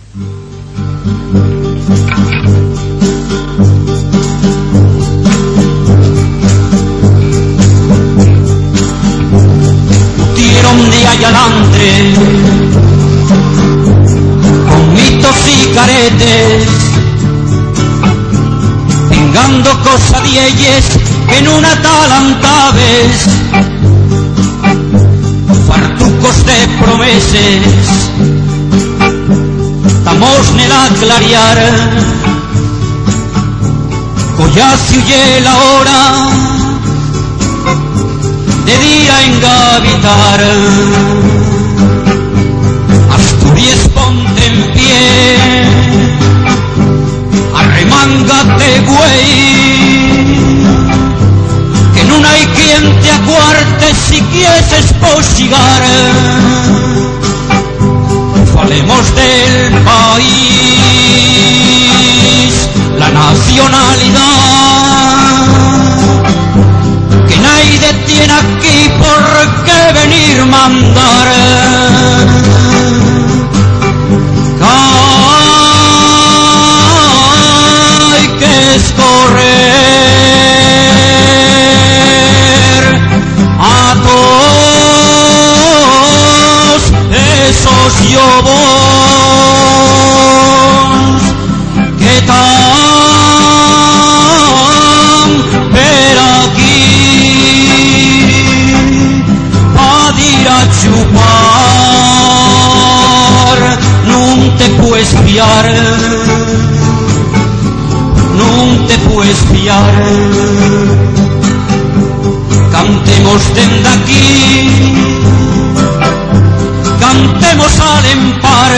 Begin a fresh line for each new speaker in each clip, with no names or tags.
Tuvieron de ayalandre con mitos y caretes, pingando cosas de ellas que en una talantabes, fartucos de promeses, estamos nela clarear, ya se huye la hora de día engavitar. Asturias, ponte en pie, arremángate, güey, que no hay quien te acuarte si quieres posigar. Falemos del país, la nacionalidad, que nadie tiene aquí por qué venir mandar. Hay que escorrer a todos esos llobos que están per aquí a ir a chupar. No te puedes fiar, no te puedes fiar. Cantemos desde aquí, cantemos al empar.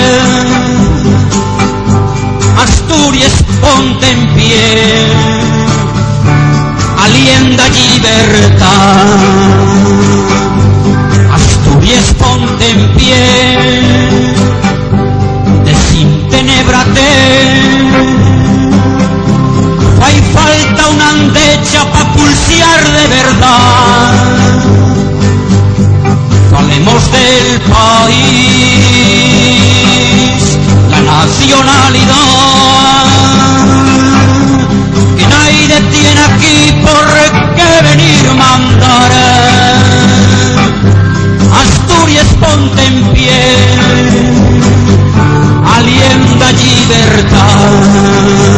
Asturias, ponte en pie, alienda libertad. Asturias, ponte en pie, desintenébrate. Hay falta una andecha pa' pulsear de verdad. Falemos del país, la nacionalidad, que nadie tiene aquí por qué venir mandar. Asturias, ponte en pie, alienda libertad.